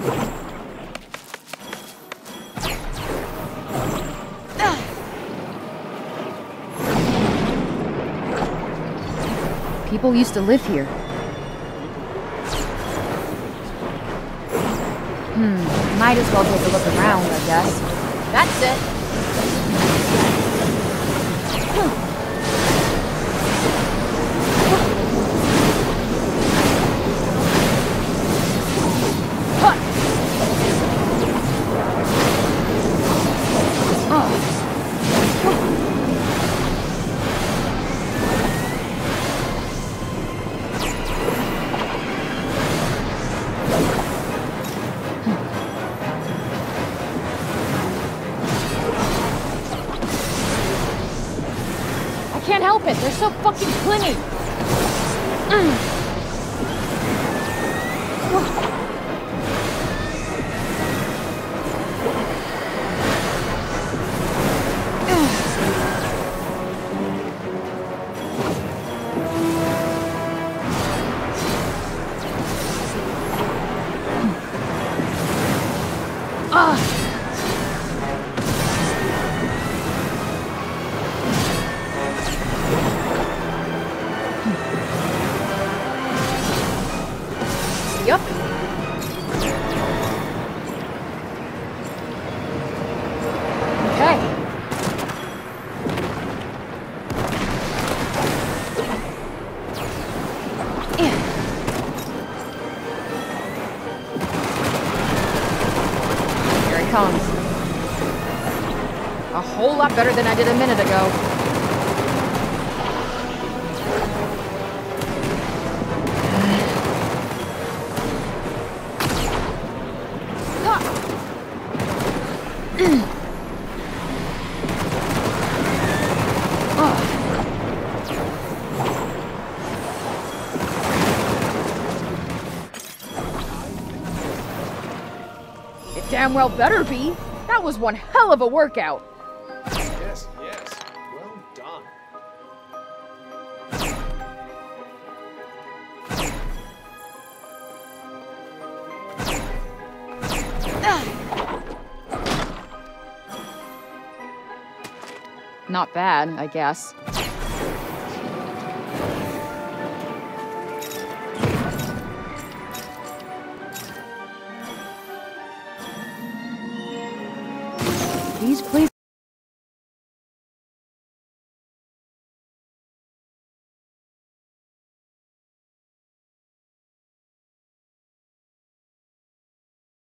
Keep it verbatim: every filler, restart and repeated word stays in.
People used to live here. Hmm, might as well take a look around, I guess. That's it. Can't help it, they're so fucking clingy. Mm. Ah. Yup. Okay. Yeah. Here it comes. A whole lot better than I did a minute ago. It damn well better be. That was one hell of a workout. Yes, yes. Well done. Not bad, I guess. These places